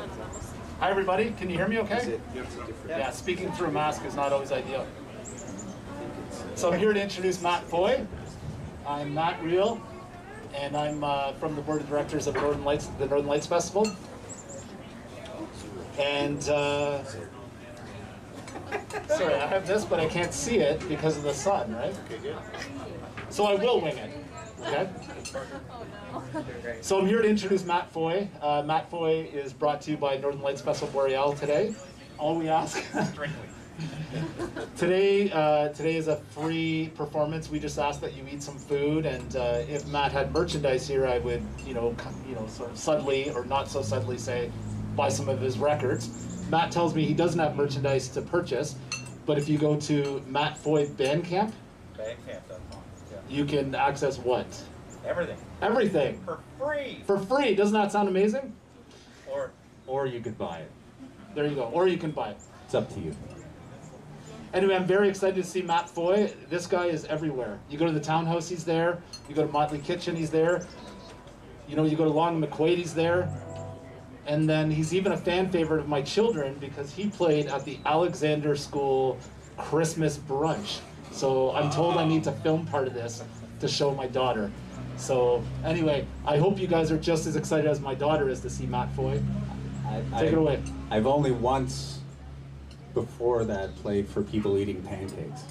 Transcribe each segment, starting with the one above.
Hi everybody, can you hear me okay? Yeah, speaking through a mask is not always ideal. So I'm here to introduce Matt Foy. I'm Matt Reel, and I'm from the board of directors of the Northern Lights Festival. And sorry, I have this, but I can't see it because of the sun, right? So I will wing it. Okay. So I'm here to introduce Matt Foy. Matt Foy is brought to you by Northern Lights Festival Boreal today. All we ask today is a free performance. We just ask that you eat some food, and if Matt had merchandise here, I would, sort of subtly or not so subtly say, buy some of his records. Matt tells me he doesn't have merchandise to purchase, but if you go to Matt Foy Bandcamp, you can access what? Everything. Everything. For free. For free. Doesn't that sound amazing? Or you could buy it. There you go. Or you can buy it. It's up to you. Anyway, I'm very excited to see Matt Foy. This guy is everywhere. You go to the Townhouse, he's there. You go to Motley Kitchen, he's there. You know, you go to Long McQuaid, he's there. And then he's even a fan favorite of my children because he played at the Alexander School Christmas brunch. So I'm told I need to film part of this to show my daughter. So anyway, I hope you guys are just as excited as my daughter is to see Matt Foy. Take it away. I've only once before that played for people eating pancakes.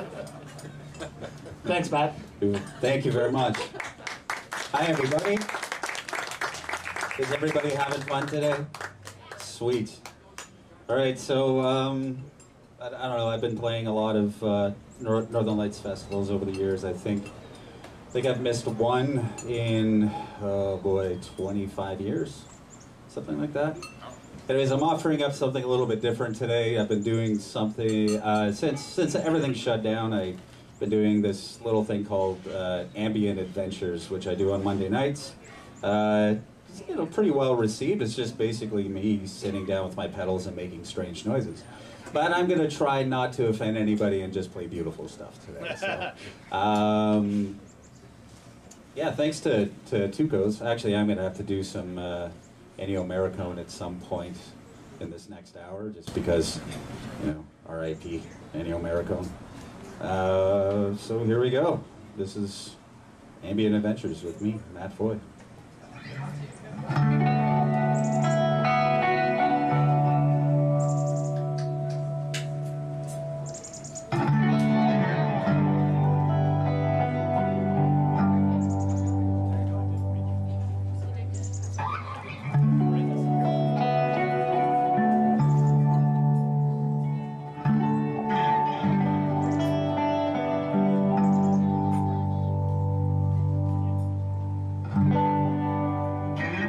Thanks, Matt. Thank you very much. Hi, everybody. Is everybody having fun today? Sweet. All right, so I don't know. I've been playing a lot of Northern Lights festivals over the years. I think I've missed one in 25 years, something like that. Anyways, I'm offering up something a little bit different today. I've been doing something since everything shut down. I've been doing this little thing called Ambient Adventures, which I do on Monday nights. Pretty well received. It's just basically me sitting down with my pedals and making strange noises. But I'm going to try not to offend anybody and just play beautiful stuff today. So, yeah, thanks to TUCOs. Actually, I'm going to have to do some Ennio Morricone at some point in this next hour, just because, R.I.P. Ennio Morricone. So here we go. This is Ambient Adventures with me, Matt Foy. Thank you.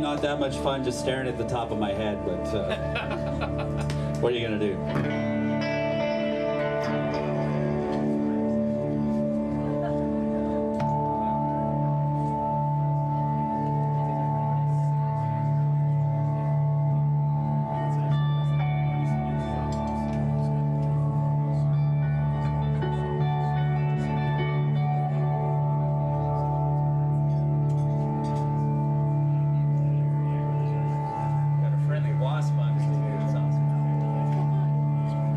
not that much fun just staring at the top of my head, but what are you gonna do? Got a friendly wasp on me. It's awesome.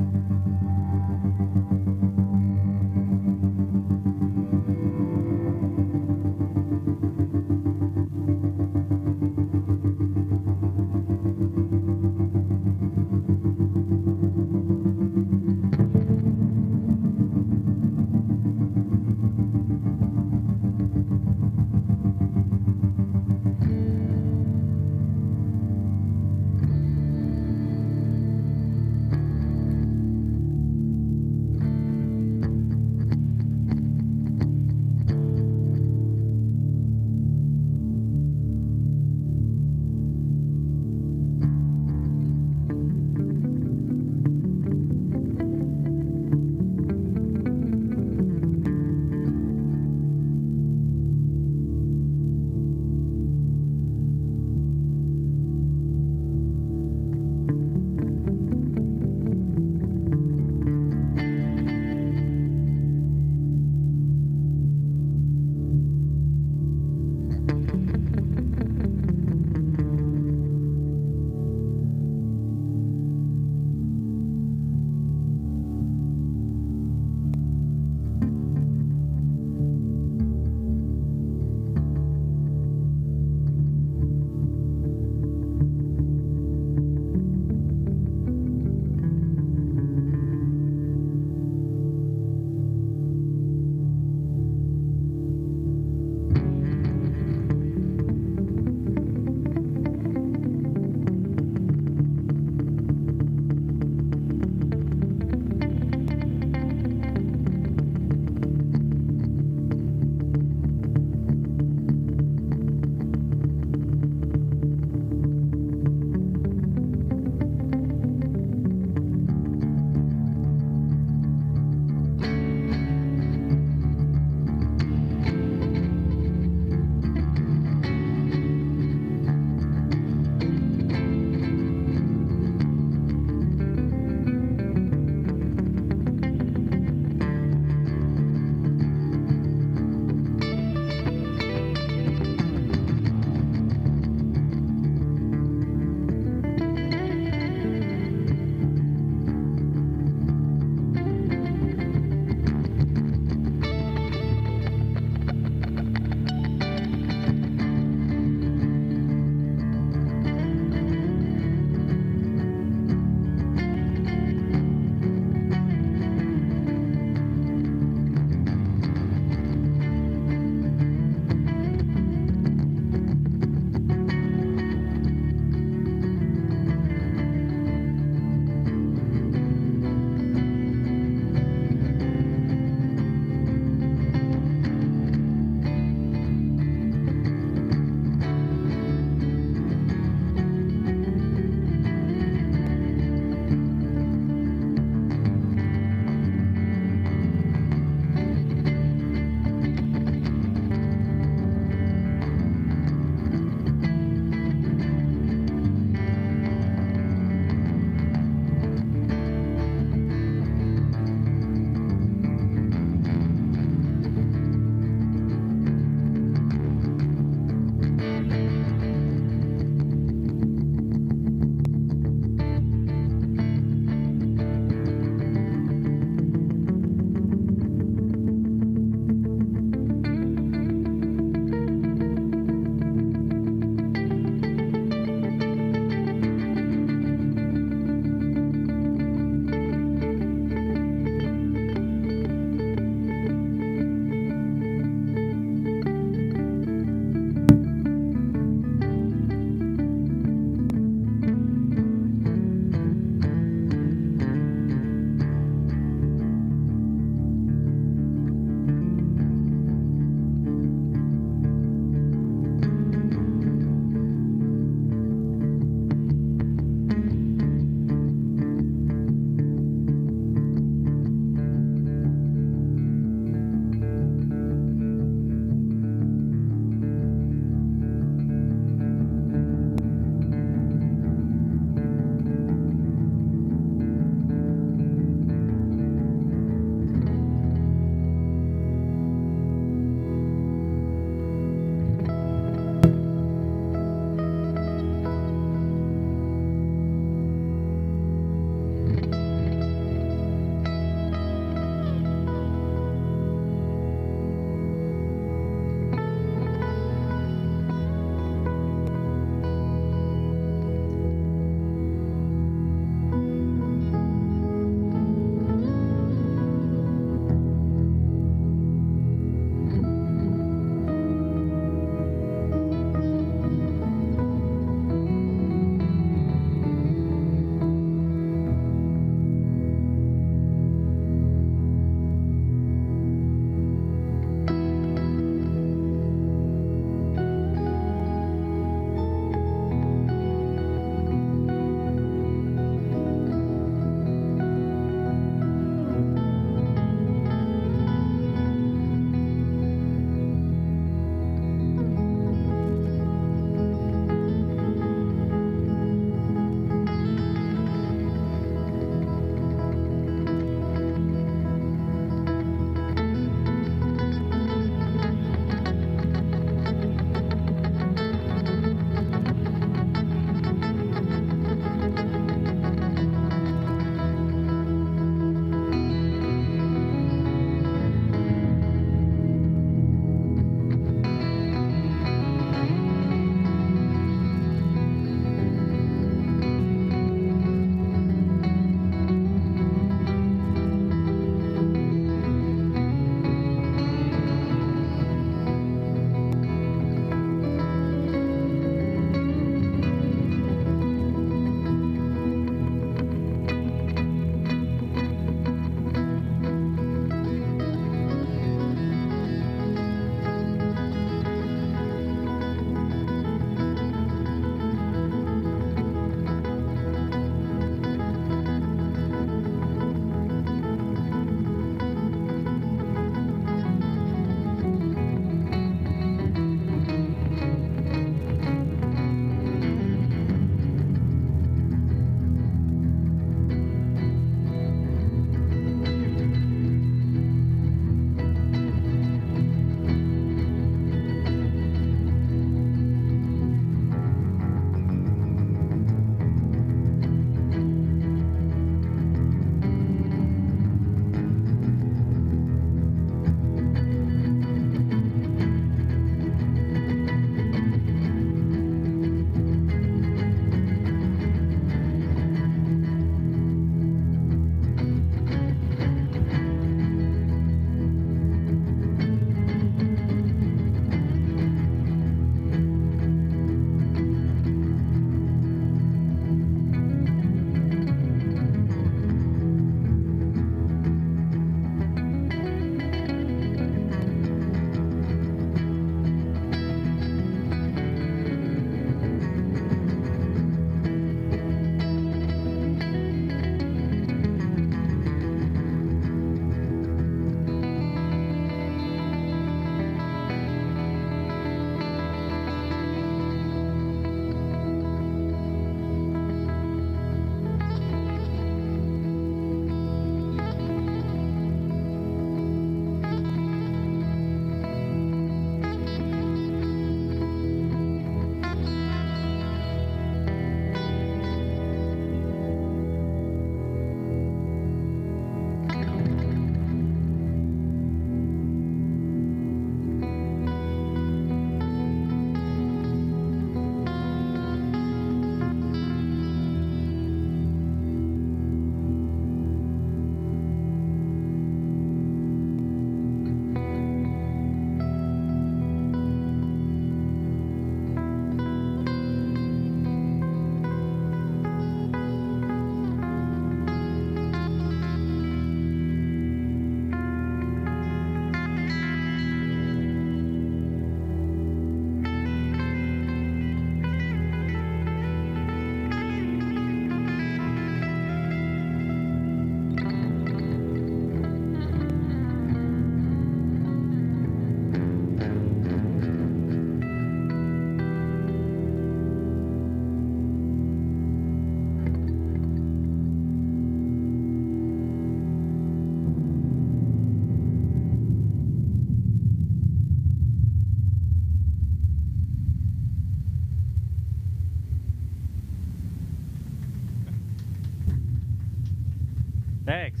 Thanks.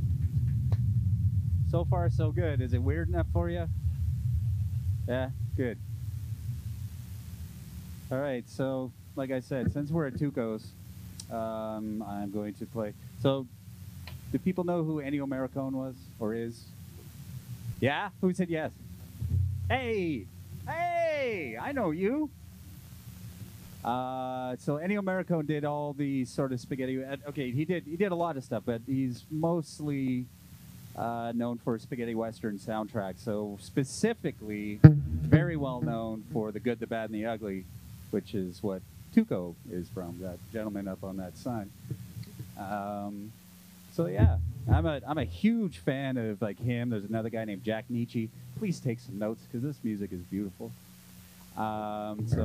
So far, so good. Is it weird enough for you? Yeah, good. All right, so like I said, since we're at TUCOs, I'm going to play. So, do people know who Ennio Morricone was or is? Yeah? Who said yes? Hey! Hey! I know you! So Ennio Morricone did all the sort of spaghetti. Okay, he did a lot of stuff, but he's mostly known for spaghetti western soundtracks. So specifically, very well known for The Good, the Bad, and the Ugly, which is what TUCO is from. That gentleman up on that sign. So yeah, I'm a huge fan of like him. There's another guy named Jack Nietzsche. Please take some notes because this music is beautiful. So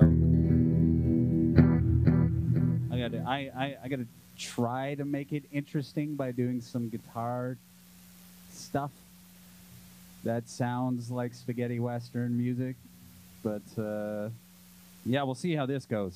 I gotta try to make it interesting by doing some guitar stuff that sounds like spaghetti western music, but yeah, we'll see how this goes.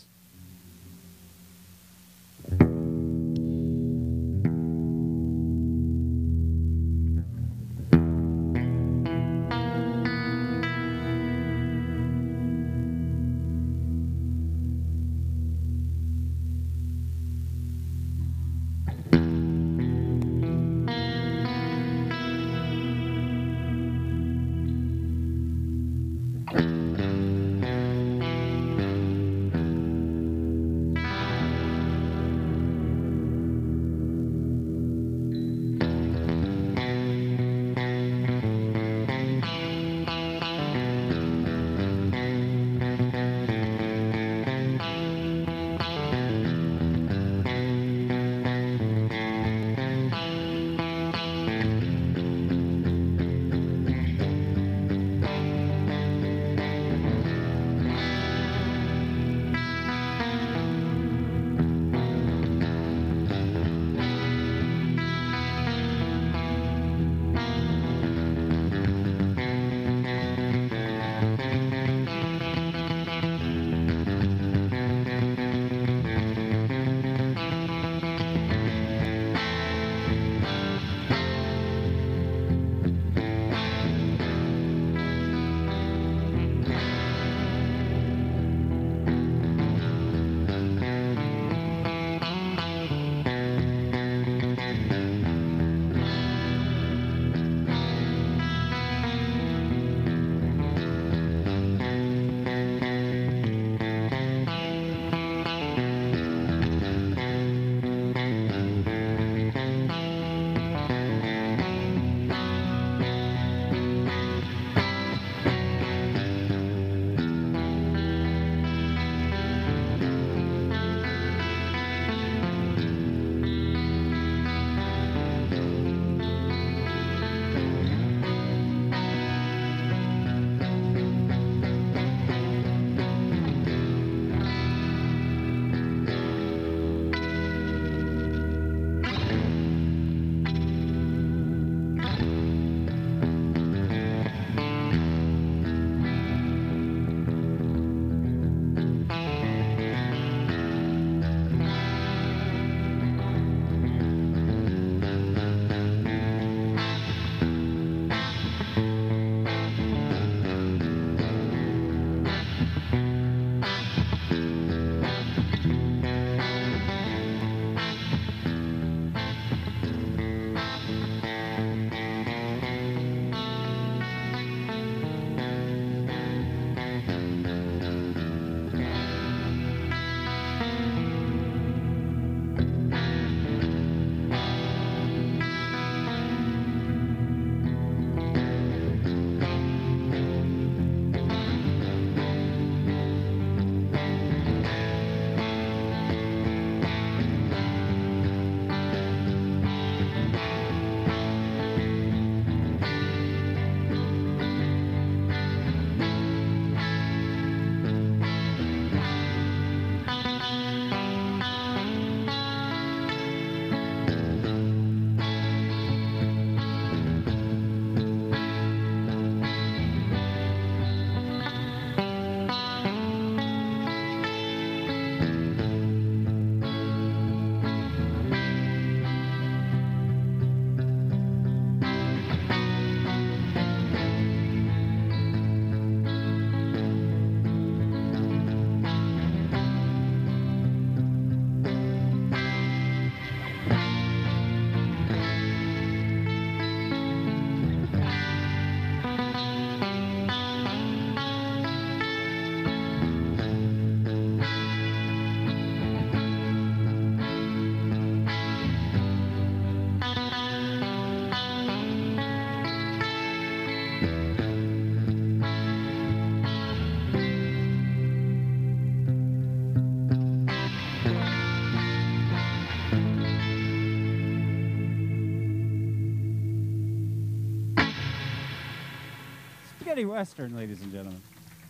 Spaghetti Western, ladies and gentlemen.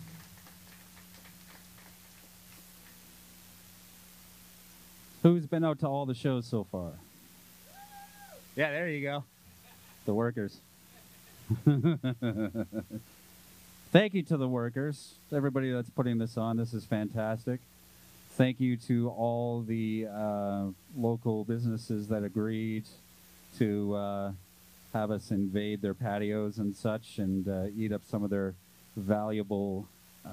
Who's been out to all the shows so far? Yeah, there you go. The workers. Thank you to the workers, everybody that's putting this on. This is fantastic. Thank you to all the local businesses that agreed to have us invade their patios and such and eat up some of their valuable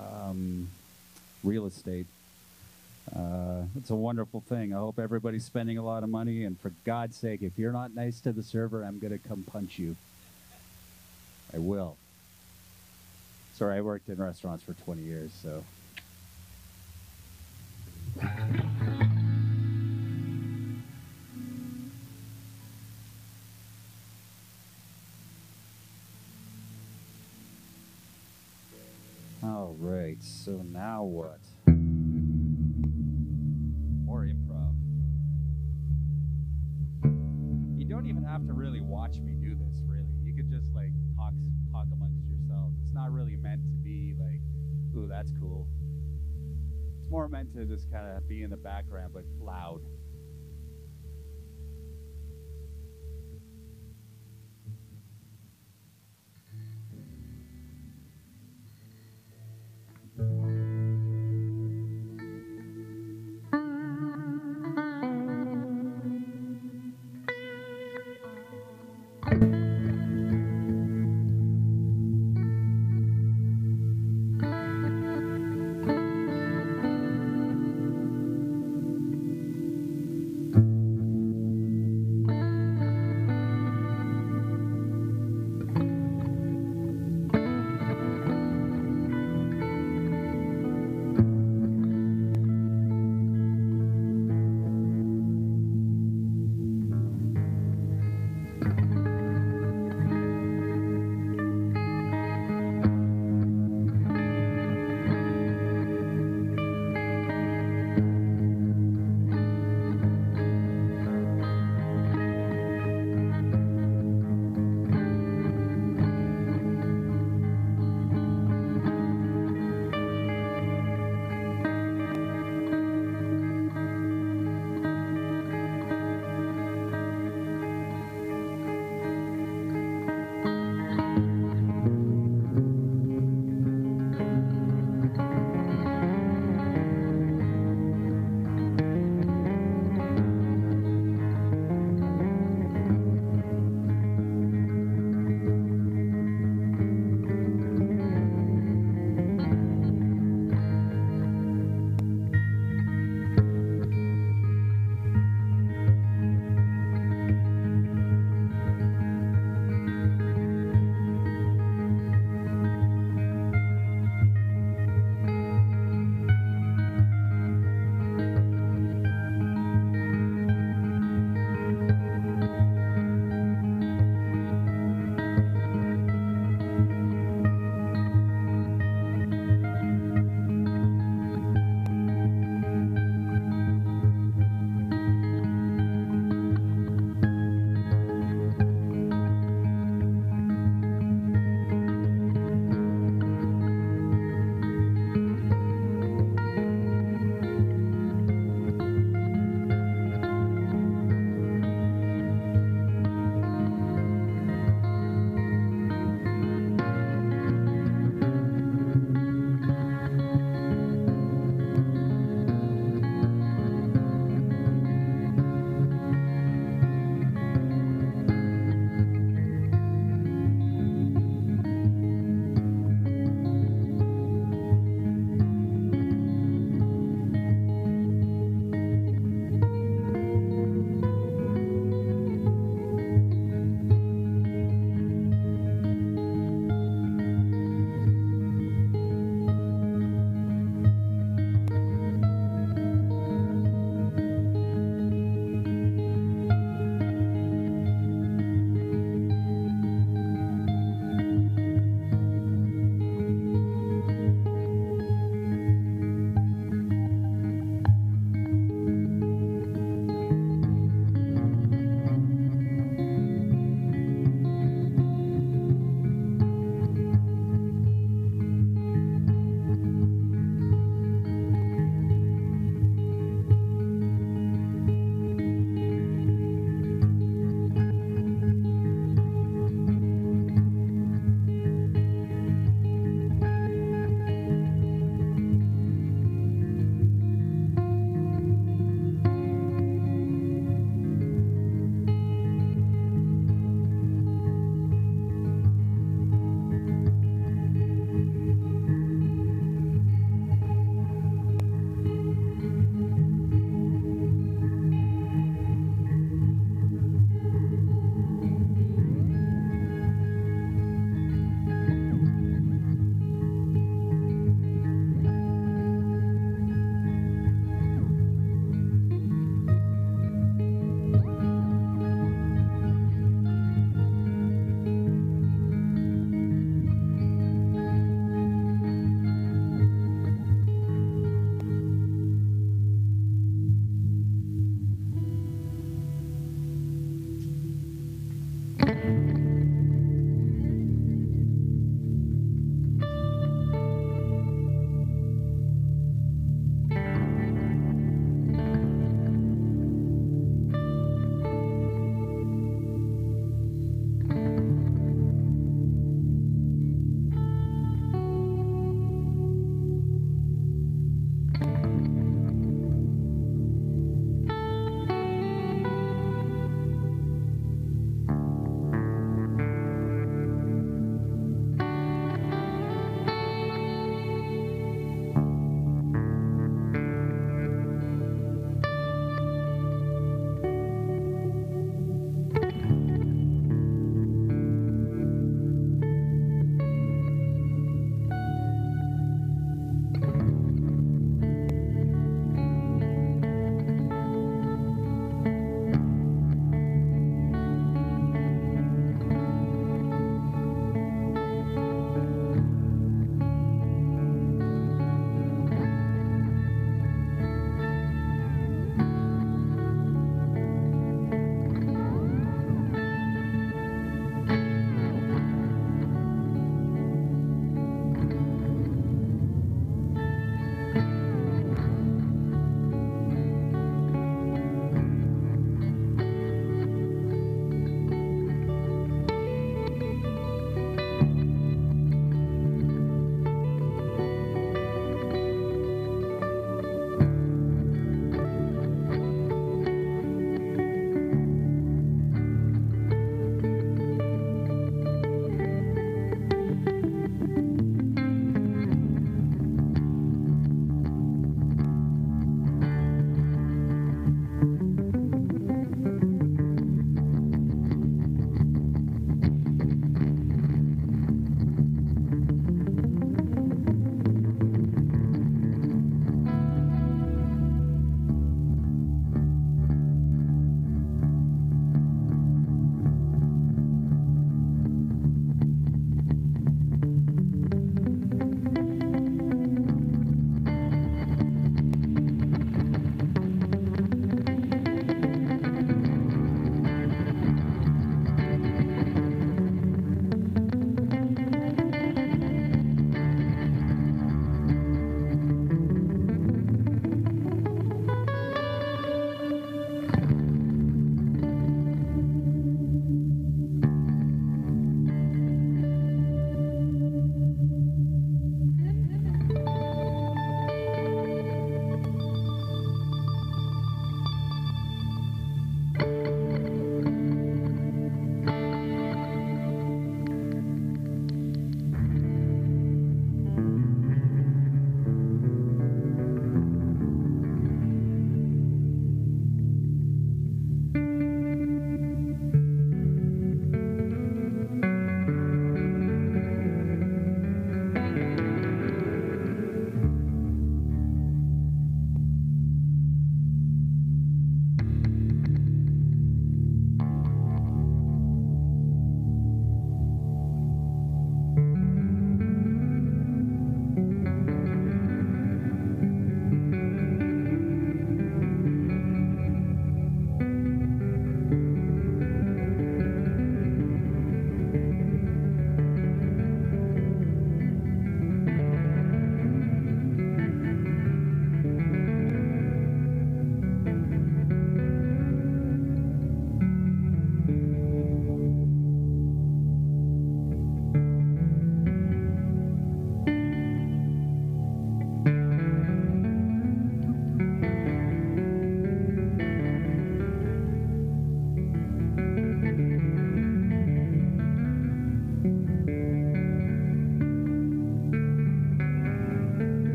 real estate. It's a wonderful thing. I hope everybody's spending a lot of money, and for God's sake, if you're not nice to the server, I'm going to come punch you. I will. Sorry, I worked in restaurants for 20 years, so. All right, so now what? More improv. You don't even have to really watch me do this, really. You could just like talk amongst yourselves. It's not really meant to be like, ooh, that's cool. It's more meant to just kind of be in the background, but loud.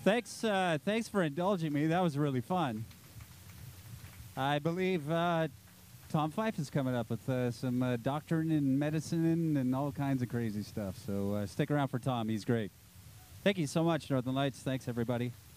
Thanks for indulging me. That was really fun. I believe Tom Fife is coming up with some doctrine and medicine and all kinds of crazy stuff. So stick around for Tom. He's great. Thank you so much, Northern Lights. Thanks, everybody.